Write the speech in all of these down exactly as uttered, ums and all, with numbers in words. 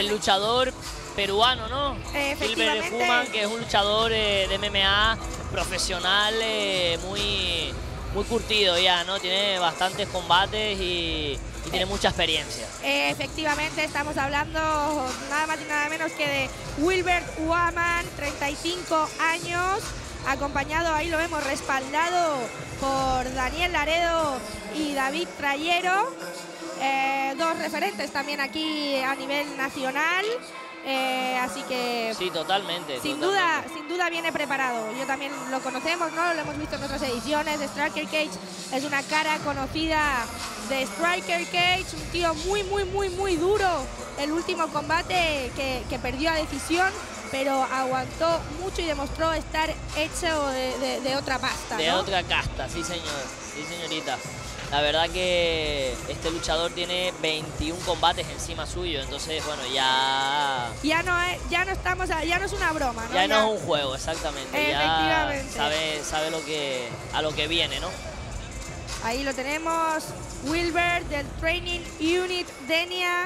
El luchador peruano, ¿no? Efectivamente. Gilbert Human, que es un luchador eh, de M M A profesional, eh, muy, muy curtido ya, ¿no? Tiene bastantes combates y, y tiene mucha experiencia. Eh, efectivamente, estamos hablando nada más y nada menos que de Gilbert Human, treinta y cinco años, acompañado, ahí lo vemos, respaldado por Daniel Laredo y David Trayero, eh, dos referentes también aquí a nivel nacional. Eh, así que sí, totalmente. Sin totalmente. duda, sin duda viene preparado. Yo también lo conocemos, ¿no? Lo hemos visto en otras ediciones. Striker Cage es una cara conocida de Striker Cage, un tío muy, muy, muy, muy duro. El último combate que, que perdió a decisión, pero aguantó mucho y demostró estar hecho de, de, de otra pasta, De ¿no? otra casta, sí señor, sí señorita. La verdad que este luchador tiene veintiún combates encima suyo, entonces bueno, ya... Ya no, es, ya no estamos, a, ya no es una broma, ¿no? Ya, Ya no es un juego, exactamente. Efectivamente. Ya sabe, sabe lo que, a lo que viene, ¿no? Ahí lo tenemos, Gilbert del Training Unit Denia.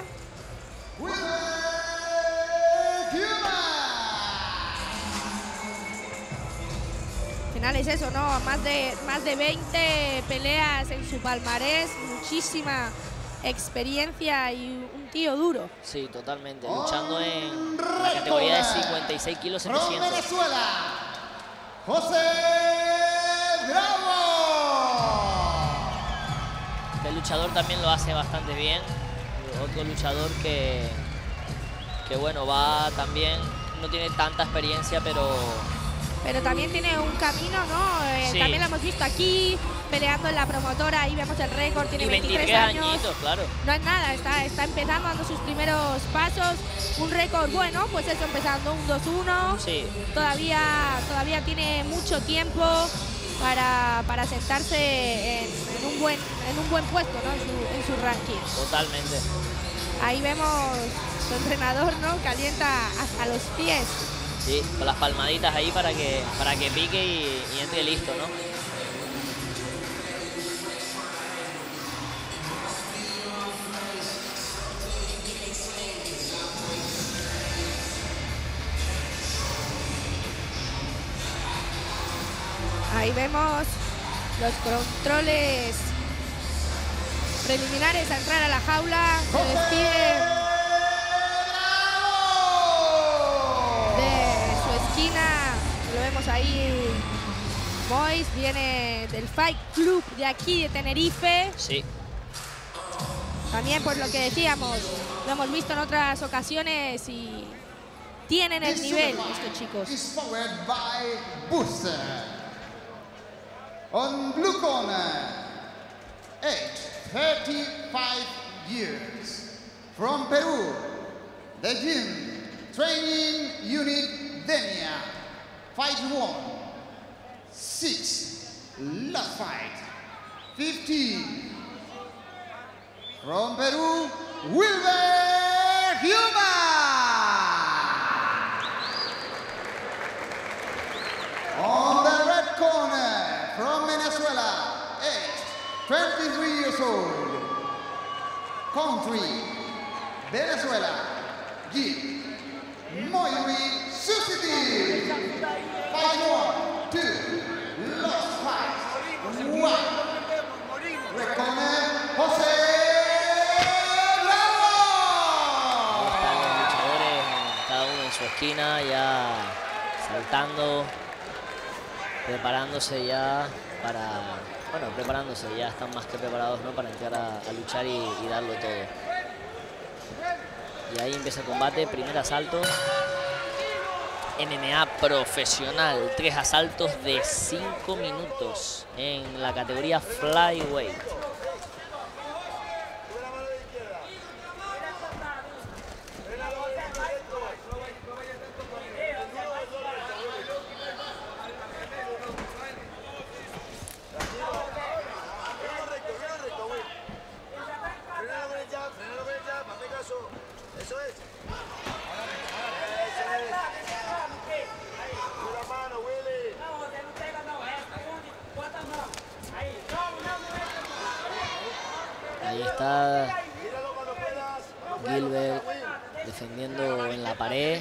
Al final es eso, ¿no? Más de, más de veinte peleas en su palmarés, muchísima experiencia y un tío duro. Sí, totalmente. Luchando en la categoría de cincuenta y seis kilos setecientos. Venezuela, José Bravo. Este luchador también lo hace bastante bien. Otro luchador que, que bueno, va también, no tiene tanta experiencia, pero... Pero también tiene un camino, ¿no? Eh, sí. También lo hemos visto aquí, peleando en la promotora, ahí vemos el récord, tiene y veintitrés, veintitrés años. añitos, claro. No es nada, está, está empezando, dando sus primeros pasos. Un récord bueno, pues eso, empezando un dos uno. Sí. Todavía, todavía tiene mucho tiempo para, para sentarse en, en, un buen, en un buen puesto, ¿no? En su, en su ranking. Totalmente. Ahí vemos su entrenador, ¿no? Calienta hasta los pies. Sí, con las palmaditas ahí para que, para que pique y, y entre listo, ¿no? Ahí vemos los controles preliminares a entrar a la jaula. Se despide de su esquina. Lo vemos ahí. Mois viene del Fight Club de aquí de Tenerife. Sí. También por lo que decíamos, lo hemos visto en otras ocasiones y tienen el nivel estos chicos. On blue corner, age thirty-five years, from Peru, the gym training unit Denia, fight one, six, last fight, fifteen, from Peru, Gilbert Human. On the red corner, from Venezuela, age twenty-three years old, country, Venezuela, Gil Moiri Susiti. Fight one, two, last fight, one. Red corner, José Bravo. Ahí están los luchadores, cada uno en su esquina, ya saltando, preparándose ya para, bueno, preparándose, ya están más que preparados, ¿no? Para entrar a, a luchar y, y darlo todo. Y ahí empieza el combate, primer asalto. M M A profesional, tres asaltos de cinco minutos en la categoría Flyweight. Ahí está Gilbert defendiendo pared.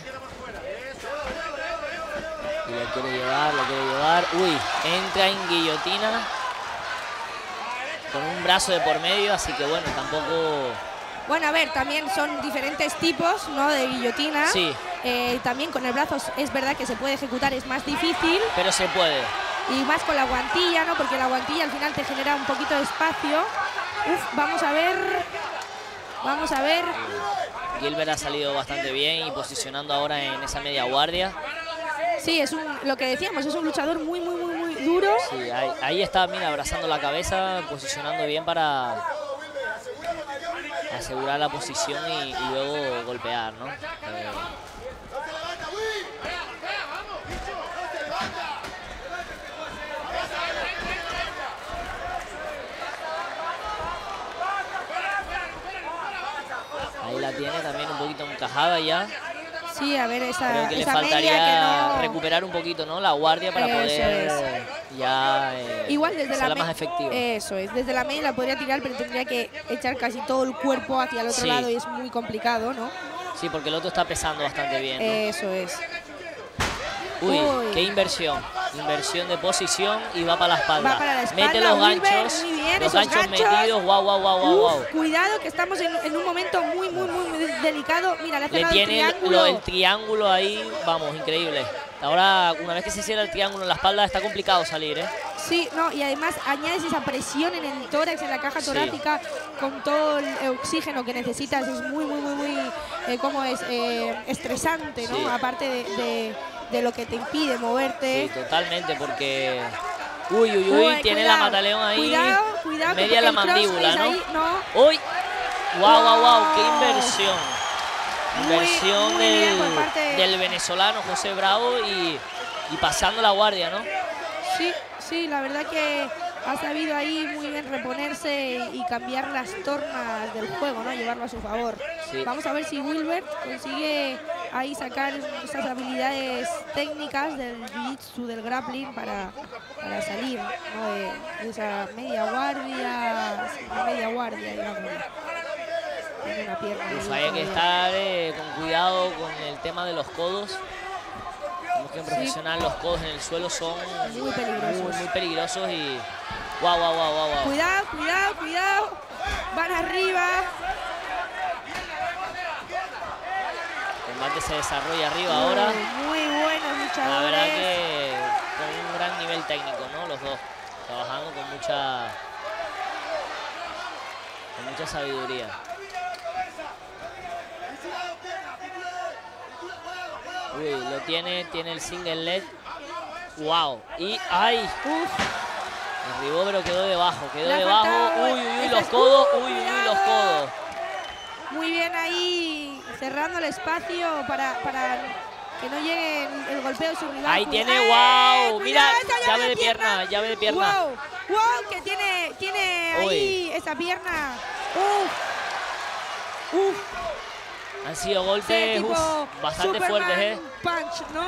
Y lo quiere llevar, lo quiere llevar. Uy, entra en guillotina. Con un brazo de por medio, así que bueno, tampoco... Bueno, a ver, también son diferentes tipos, ¿no?, de guillotina. Sí. Eh, también con el brazo es verdad que se puede ejecutar, es más difícil. Pero se puede. Y más con la guantilla, ¿no? Porque la guantilla al final te genera un poquito de espacio. Uf, vamos a ver. Vamos a ver. Gilbert ha salido bastante bien y posicionando ahora en esa media guardia. Sí, es un, lo que decíamos, es un luchador muy, muy, muy, muy duro. Sí, ahí, ahí está, mira, abrazando la cabeza, posicionando bien para asegurar la posición y, y luego golpear, ¿no? Eh, Ahí la tiene también un poquito encajada ya. Sí, a ver, esa Creo que esa le faltaría media que no... recuperar un poquito, ¿no?, la guardia para Eso poder es. ya eh, Igual desde ser la más efectiva. Eso es, desde la media la podría tirar, pero tendría que echar casi todo el cuerpo hacia el otro Sí. lado y es muy complicado, ¿no? Sí, porque el otro está pesando bastante bien, ¿no? Eso es. Uy, Uy. qué inversión. Inversión de posición y va para la espalda. Va para la espalda, Mete los Wilber, ganchos. muy bien, los esos ganchos, ganchos. metidos. Guau, guau, guau, guau, Uf, guau. cuidado que estamos en, en un momento muy, muy, muy, muy delicado. Mira, le ha Le cerrado el tiene el, triángulo. lo- el triángulo ahí, vamos, increíble. Ahora, una vez que se cierra el triángulo en la espalda, está complicado salir, ¿eh? Sí, no, y además añades esa presión en el tórax, en la caja Sí. torácica, con todo el oxígeno que necesitas. Es muy, muy, muy, muy, eh, ¿cómo es? Eh, estresante, ¿no? Sí. Aparte de, de, de lo que te impide moverte. Sí, totalmente, porque... Uy, uy, uy, Uy, tiene cuidado, la mataleón ahí. Cuidado, cuidado. que Media la el mandíbula, crossface ¿no? ahí, no. Uy, guau, guau, guau, qué Wow. inversión. Muy, Inversión muy bien del, por parte de- del venezolano José Bravo y, y pasando la guardia, ¿no? Sí, sí, la verdad que ha sabido ahí muy bien reponerse y cambiar las tornas del juego, ¿no? Llevarlo a su favor. Sí. Vamos a ver si Wilbert consigue ahí sacar esas habilidades técnicas del jiu-jitsu, del grappling para, para salir, ¿no?, de, de esa media guardia, media guardia, digamos. Tiene una pierna Uf, ahí hay que todavía. estar eh, con cuidado con el tema de los codos. Como que en Sí. profesional los codos en el suelo son Muy peligrosos. muy, muy peligrosos y... Guau, guau, guau, guau, guau. Cuidado, cuidado, cuidado. Van arriba. El combate se desarrolla arriba ahora. Muy, muy buenos luchadores. La verdad que con un gran nivel técnico, ¿no? Los dos trabajando con mucha, con mucha sabiduría. Uy, lo tiene, tiene el single leg. Wow. Y ¡ay! Uf, Derribó, pero quedó debajo, quedó Le ha debajo. faltado Uy, uy, uy, ese los codos. escudo, Uy, uy, uy, cuidado. los codos. muy bien ahí, cerrando el espacio para, para que no llegue el, el golpeo de su rival. Ahí Cuida- tiene, ¡Eh! wow. Cuidado, Mira, esa llave de pierna, llave de pierna. Wow, wow, que tiene, tiene ahí esa pierna. Uf, uf. Han sido Sí, golpes tipo uf, bastante Superman fuertes, ¿eh? punch, ¿no?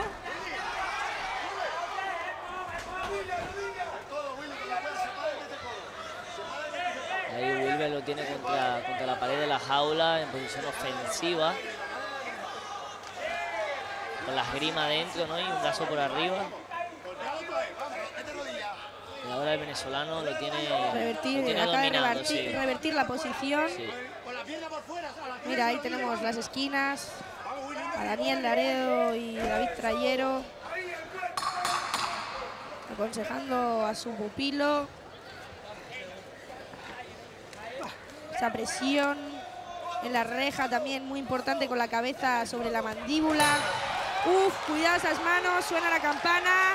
Ahí Wilber lo tiene contra, contra la pared de la jaula en posición ofensiva. Con la esgrima adentro, ¿no? Y un brazo por arriba. Y ahora el venezolano lo tiene, Revertir, lo tiene acaba de dominando, revertir, sí. revertir la posición. Sí. Mira, ahí tenemos las esquinas. A Daniel Laredo y David Trayero. Aconsejando a su pupilo. Esa presión en la reja también muy importante con la cabeza sobre la mandíbula. Uf, cuidado esas manos, suena la campana.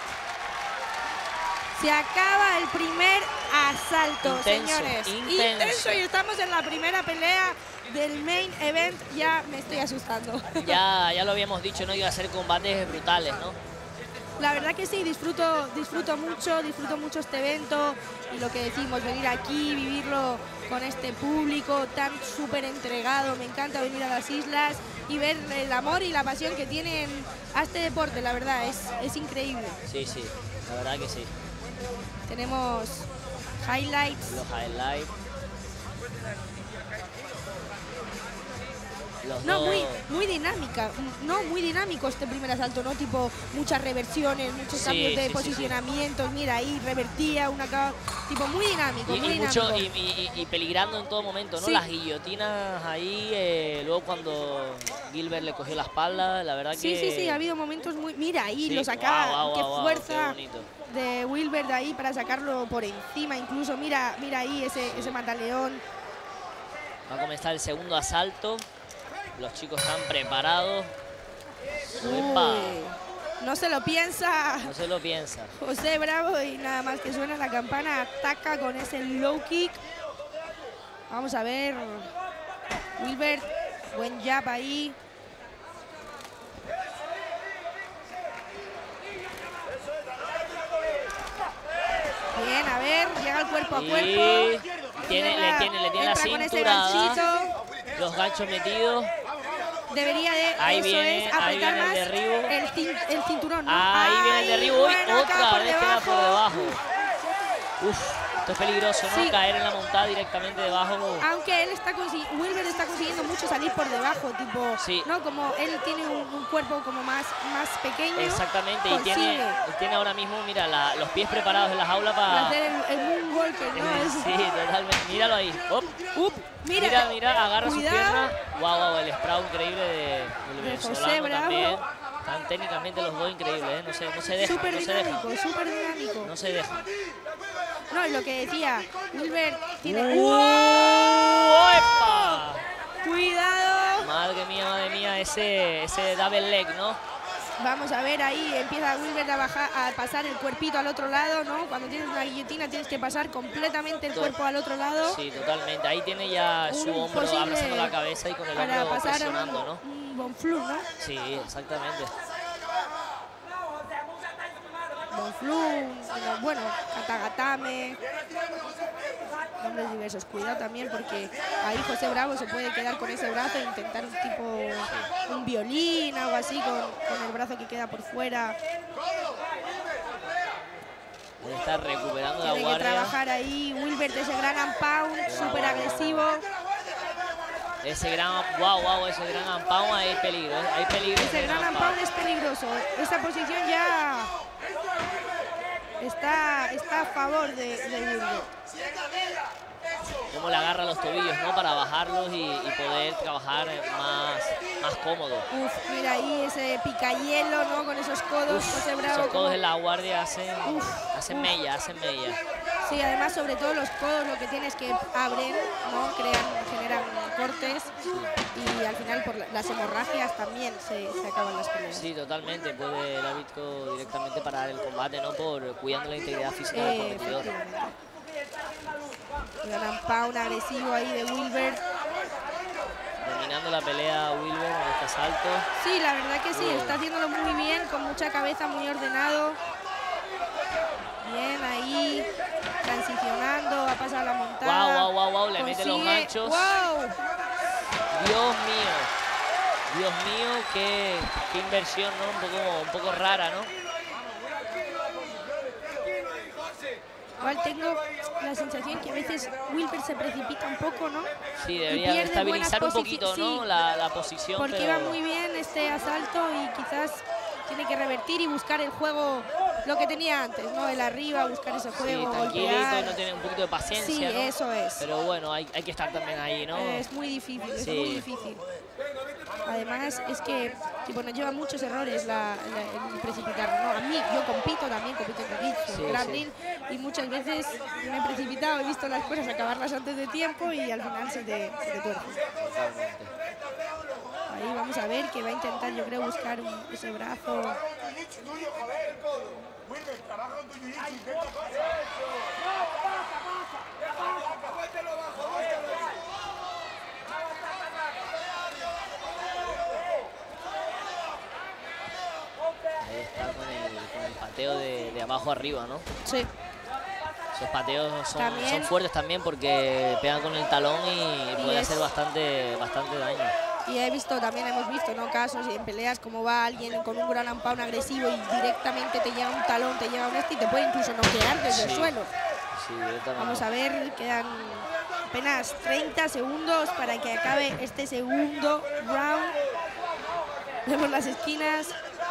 Se acaba el primer asalto, Intenso, señores. intenso. Y estamos en la primera pelea del main event. Ya me estoy asustando. Ya, ya lo habíamos dicho, ¿no? Iba a ser combates brutales, ¿no? La verdad que sí, disfruto, disfruto mucho, disfruto mucho este evento y lo que decimos, venir aquí, vivirlo con este público tan súper entregado. Me encanta venir a las islas y ver el amor y la pasión que tienen a este deporte, la verdad, es, es increíble. Sí, sí, la verdad que sí. Tenemos highlights. Los highlights. Los no, dos. muy, muy dinámica, no, muy dinámico este primer asalto, ¿no? Tipo, muchas reversiones, muchos Sí, cambios de sí, posicionamientos, sí, sí. Mira, ahí revertía, una acaba, tipo, muy dinámico, Y, muy y, dinámico. mucho, y, y, y peligrando en todo momento, ¿no? Sí. Las guillotinas ahí, eh, luego cuando Gilbert le cogió la espalda, la verdad sí, que... Sí, sí, sí, ha habido momentos muy... Mira, ahí sí. lo sacaba, Wow, wow, qué wow, fuerza qué de Wilbert de ahí para sacarlo por encima, incluso, mira, mira ahí ese, sí. ese mataleón. Va a comenzar el segundo asalto. Los chicos están preparados. ¡Epa! No se lo piensa. No se lo piensa. José Bravo, y nada más que suena la campana, ataca con ese low kick. Vamos a ver. Wilbert, buen jab ahí. Bien, a ver, llega el cuerpo a cuerpo. Y tiene, le tiene, le tiene la Entra con ese cintura, ganchito. los ganchos metidos. Debería de, Ahí eso viene, es, ahí apretar viene el más derribo. el, cin, el cinturón, ¿no? Ahí viene el derribo. Uy, bueno, acá otra por vez queda por debajo. Uf, esto es peligroso, ¿no? Sí. Caer en la montada directamente debajo. Aunque él está consiguiendo, Wilbert está consiguiendo mucho salir por debajo, tipo, Sí. ¿no? Como él tiene un, un cuerpo como más, más pequeño. Exactamente, y consigue tiene, y tiene ahora mismo, mira, la, los pies preparados en la jaula para para... hacer el, el moonwalker, ¿no? Es- Sí, totalmente. Míralo ahí. Op. Up, mira, Mira, mira, agarra sus cuidado. piernas. Wow, wow, el sprout increíble de, del De José venezolano Bravo. también. Están técnicamente los dos increíbles, ¿eh? No se, no se dejan, Súper no se dejan. dinámico, súper dinámico. No se dejan. No, y lo que decía, Wilbert tiene... ¡Uh! ¡Epa! ¡Cuidado! Madre mía, madre mía, ese, ese double leg, ¿no? Vamos a ver ahí, empieza Wilbert a, bajar, a pasar el cuerpito al otro lado, ¿no? Cuando tienes una guillotina tienes que pasar completamente el cuerpo al otro lado. Sí, totalmente. Ahí tiene ya su Un hombro posible abrazando la cabeza y con el para hombro pasar presionando, un, ¿no? un Bonflu, ¿no? Sí, exactamente. Bonflu, bueno, bueno, Katagatame, nombres diversos. Cuidado también porque ahí José Bravo se puede quedar con ese brazo e intentar un tipo, un violín, algo así, con, con el brazo que queda por fuera. Él está recuperando la Tiene que guardia. trabajar ahí Wilbert, ese gran and pound, súper agresivo. Ese gran, wow, wow, ese gran ampao, hay peligro, ¿eh? Hay peligro. Ese en gran el and ampao. pound es peligroso. Esta posición ya está, está a favor de, de Wilbert. Cómo le agarra los tobillos, ¿no? Para bajarlos y, y poder trabajar más, más cómodo. Uf, mira ahí ese picahielo, ¿no? Con esos codos, Uf, José Bravo. esos como- codos en la guardia hacen, Uf, hacen uf. mella, hacen mella. Sí, además, sobre todo los codos, lo que tienes que abren, ¿no? Crean, generan cortes y al final por la- las hemorragias también se, se acaban las peleas. Sí, totalmente. Puede el árbitro directamente parar el combate, ¿no? Por cuidando la integridad física del Eh, competidor. efectivamente. Gran pound agresivo ahí de Wilbert. Dominando la pelea Wilbert en este asalto. Sí, la verdad que sí, está haciéndolo muy bien, con mucha cabeza, muy ordenado. Bien ahí, transicionando, va a pasar la montada. Wow, wow, wow, wow, le mete los Consigue- ganchos. ¡Wow! Dios mío. Dios mío, qué, qué inversión, ¿no? Un poco, un poco rara, ¿no? Igual tengo la sensación que a veces Wilbert se precipita un poco, ¿no? Sí, Y debería pierde estabilizar un buenas poquito, posici- ¿no? sí. La, la posición, Porque pero... va muy bien este asalto y quizás tiene que revertir y buscar el juego, lo que tenía antes, ¿no? El arriba, buscar ese Sí, juego, tranquilito golpear. y no tiene un poquito de paciencia, Sí, ¿no? eso es. Pero bueno, hay, hay que estar también ahí, ¿no? Es muy difícil, es Sí. muy difícil. Además, es que tipo, nos lleva muchos errores la, la- el precipitar, ¿no? A mí, yo compito también, compito en jiu-jitsu, Sí, en grappling, y muchas veces me he precipitado, he visto las cosas acabarlas antes de tiempo y al final se te, se te tuerce. Totalmente. Ahí vamos a ver que va a intentar, yo creo, buscar un- ese brazo. Ahí está con el, con el pateo de, de abajo arriba, ¿no? Sí. Esos pateos son, También- son fuertes también porque pegan con el talón y, Y puede es- hacer bastante, bastante daño. Y he visto, también hemos visto, ¿no? Casos en peleas como va alguien con un gran and pound agresivo y directamente te llega un talón, te llega un este y te puede incluso noquear desde el Sí. suelo. Sí, directamente. Vamos a ver, quedan apenas treinta segundos para que acabe este segundo round. Vemos las esquinas.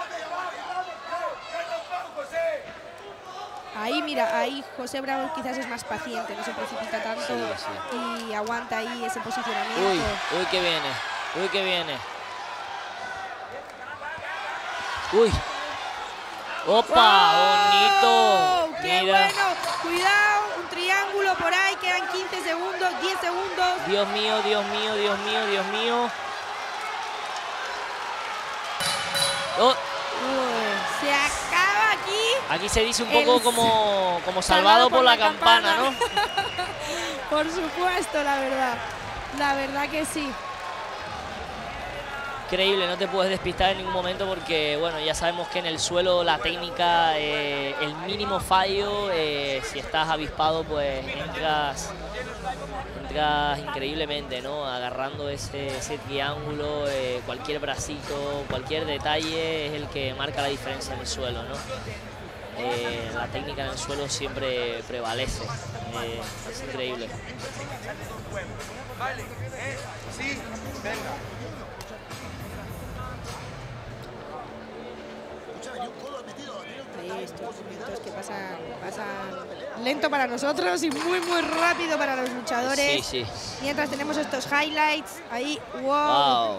Ahí, mira, ahí José Bravo quizás es más paciente, no se precipita tanto Sí, sí. y aguanta ahí ese posicionamiento. Uy, uy, que viene. Uy, que viene. Uy. ¡Opa! ¡Oh! ¡Bonito! ¡Qué Mira. bueno! Cuidado, un triángulo por ahí, quedan quince segundos, diez segundos. Dios mío, Dios mío, Dios mío, Dios mío. Oh, Uy, se acaba aquí. aquí se dice un poco El- como, como salvado por la campana, ¿no? Por supuesto, la verdad. La verdad que sí. Increíble, no te puedes despistar en ningún momento porque, bueno, ya sabemos que en el suelo la técnica, eh, el mínimo fallo, eh, si estás avispado, pues entras, entras increíblemente, ¿no? Agarrando ese, ese triángulo, eh, cualquier bracito, cualquier detalle es el que marca la diferencia en el suelo, ¿no? Eh, la técnica en el suelo siempre prevalece, eh, es increíble. Vale, ¿eh? Sí, venga. Ahí estos momentos que pasan, pasan lento para nosotros y muy, muy rápido para los luchadores. Sí, sí. Mientras tenemos estos highlights, ahí, wow. Wow.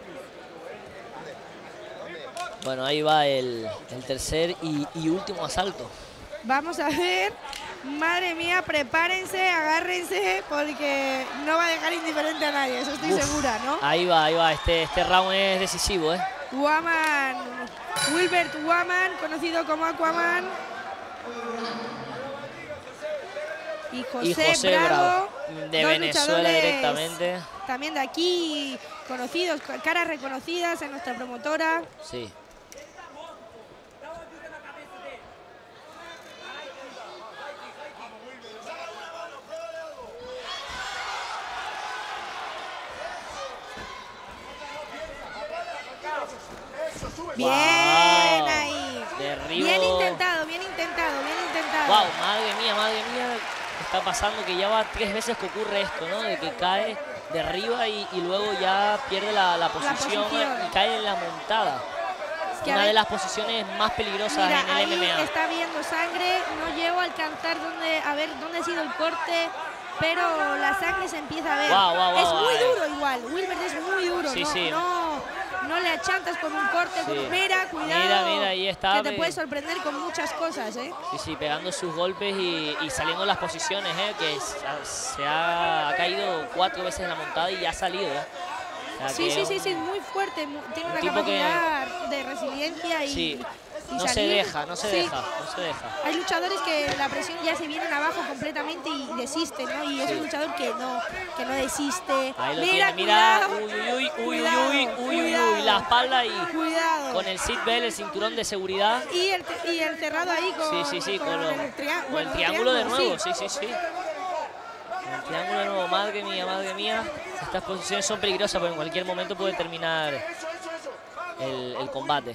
Bueno, ahí va el, el tercer y, y último asalto. Vamos a ver, madre mía, prepárense, agárrense, porque no va a dejar indiferente a nadie, eso estoy Uf, segura, ¿no? Ahí va, ahí va. Este, este round es decisivo, ¿eh? Woman, Wilbert Woman, conocido como Aquaman. Y José, Y José Bravo, Bravo, de dos Venezuela luchadores directamente. También de aquí, conocidos, caras reconocidas en nuestra promotora. Sí. Bien Wow. ahí. Derribo. Bien intentado, bien intentado, bien intentado. Wow, madre mía, madre mía. ¿Qué está pasando? Que ya va tres veces que ocurre esto, ¿no? De que cae de arriba y, y luego ya pierde la, la, posición, posición. y cae en la montada. que a Una ver- de las posiciones más peligrosas Mira, en el ahí M M A. está viendo sangre, no llego a alcanzar dónde, a ver dónde ha sido el corte, pero la sangre se empieza a ver. Guau, guau, guau, es muy guau. duro igual, Wilbert es muy duro, Sí, no, sí. no, no le achantas con un corte, Sí. con mira, cuidado, Mira, mira, ahí está, que te ve. puede sorprender con muchas cosas, ¿eh? Sí, sí, pegando sus golpes y, y saliendo las posiciones, ¿eh? Que se, se ha, ha caído cuatro veces en la montada y ya ha salido, ¿eh? O sea, Sí, que sí, es sí, un- sí, muy fuerte, mu- tiene un una tipo que- capacidad de resiliencia y, Sí, y no se salir. deja, no se Sí. deja, no se deja. Hay luchadores que la presión ya se vienen abajo completamente y desisten, ¿no? Y es Sí. un luchador que no, que no desiste. Ahí lo mira, tiene, mira, cuidado, uy, uy, uy, uy, cuidado, uy, uy, uy, cuidado, uy, la espalda y cuidado. con el seatbelt, el cinturón de seguridad. Y el, y el cerrado ahí con, Sí, sí, sí, con, los- el, tria- con bueno, el triángulo de nuevo, sí. sí, sí, sí. Con el triángulo de nuevo, madre mía, madre mía. Estas posiciones son peligrosas porque en cualquier momento puede terminar el, el combate.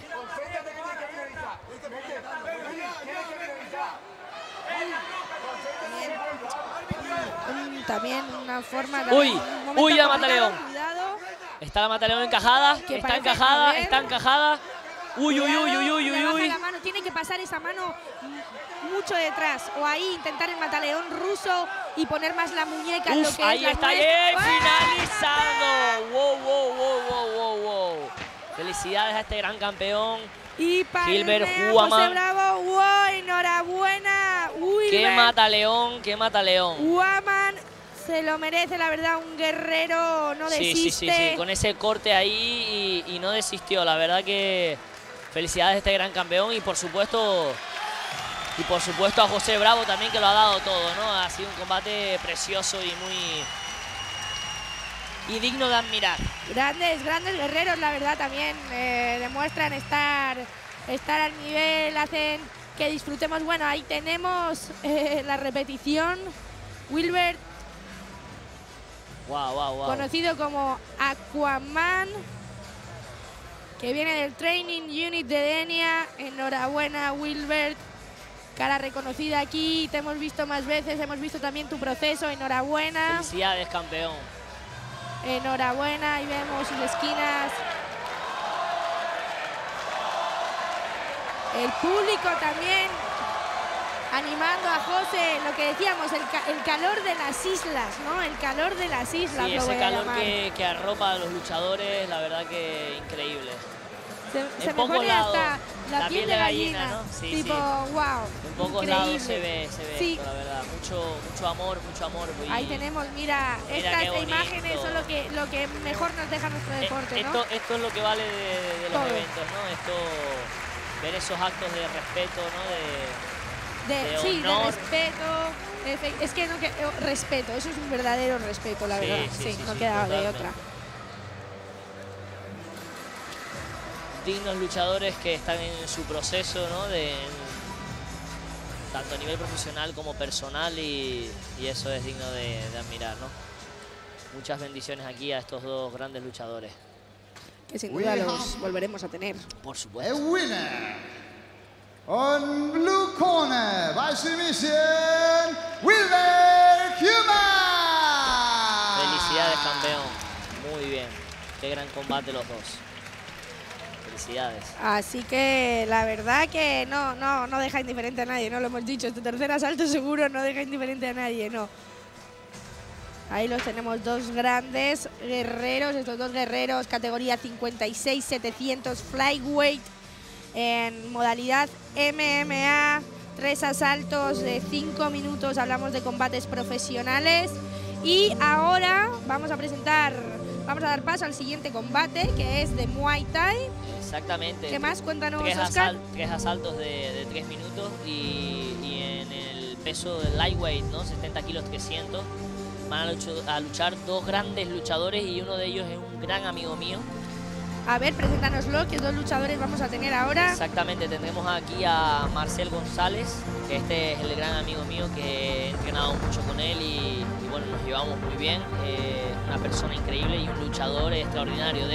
Mm, También una forma... Uy, un momento uy, la complicado, Mataleón. Cuidado. Está la Mataleón encajada, Que está parece- a encajada, ver. está encajada. Uy, uy, uy, uy, uy, Le uy, baja uy. la mano, tiene que pasar esa mano mm, mucho detrás. O ahí intentar el mataleón ruso y poner más la muñeca en lo Uf, que ahí es la está, muñeca. ¡eh! ¡Ah! Finalizando. Wow, wow, wow, wow, wow, wow. Felicidades a este gran campeón. Y para Gilbert José Huaman. Bravo, wow, enhorabuena, Wilbert. Qué mata león, qué mata león. Huaman se lo merece, la verdad, un guerrero no Sí, desiste. sí, sí, sí, con ese corte ahí y, y no desistió. La verdad que felicidades a este gran campeón y por supuesto y por supuesto a José Bravo también, que lo ha dado todo, ¿no? Ha sido un combate precioso y muy y digno de admirar. Grandes, grandes guerreros, la verdad, también eh, demuestran estar, estar al nivel, hacen que disfrutemos. Bueno, ahí tenemos eh, la repetición. Wilbert, Wow, wow, wow. conocido como Aquaman, que viene del Training Unit de Denia. Enhorabuena, Wilbert. cara reconocida aquí, te hemos visto más veces, hemos visto también tu proceso, enhorabuena. Felicidades, campeón. Enhorabuena, ahí vemos sus esquinas. El público también animando a José, lo que decíamos, el, ca el calor de las islas, ¿no? El calor de las islas. Sí, lo ese voy a calor llamar. que, que arropa a los luchadores, la verdad que increíble. Se, En se me pocos pone lados, hasta la, la piel, piel de de gallina, gallina, ¿no? Sí, tipo, sí. wow, En pocos increíble. lados se ve, se ve Sí. esto, la verdad. Mucho, mucho amor, mucho amor. Y Ahí tenemos, mira, mira estas qué bonito. imágenes son lo que, lo que mejor nos deja nuestro Eh, deporte, ¿no? esto, esto es lo que vale de, de- de los Todo. eventos, ¿no? Esto, ver esos actos de respeto, ¿no? De, De, de sí, de honor. respeto. de- Es que no que eh, respeto, eso es un verdadero respeto, la Sí, verdad. sí, Sí, sí, no sí, queda de totalmente. otra. Dignos luchadores que están en su proceso, ¿no? De, tanto a nivel profesional como personal y, y eso es digno de, de admirar, ¿no? Muchas bendiciones aquí a estos dos grandes luchadores. Que sin duda los volveremos a tener. Por A supuesto. winner on blue corner by submission, Wilber Human. Felicidades, campeón. Muy bien. Qué gran combate los dos. Felicidades. Así que la verdad que no, no, no deja indiferente a nadie, no lo hemos dicho. Este tercer asalto seguro no deja indiferente a nadie, no. Ahí los tenemos, dos grandes guerreros, estos dos guerreros, categoría cincuenta y seis setecientos flyweight, en modalidad M M A, tres asaltos de cinco minutos, hablamos de combates profesionales. Y ahora vamos a presentar, vamos a dar paso al siguiente combate, que es de Muay Thai. Exactamente. ¿Qué más? Cuéntanos, Tres, Oscar. asal- tres asaltos de, de tres minutos y, y en el peso del lightweight, ¿no? setenta kilos trescientos. Van a, lucho- a luchar dos grandes luchadores y uno de ellos es un gran amigo mío. A ver, preséntanoslo, que dos luchadores vamos a tener ahora. Exactamente, tendremos aquí a Marcel González, que este es el gran amigo mío que he entrenado mucho con él y, y bueno, nos llevamos muy bien. Eh, una persona increíble y un luchador extraordinario. De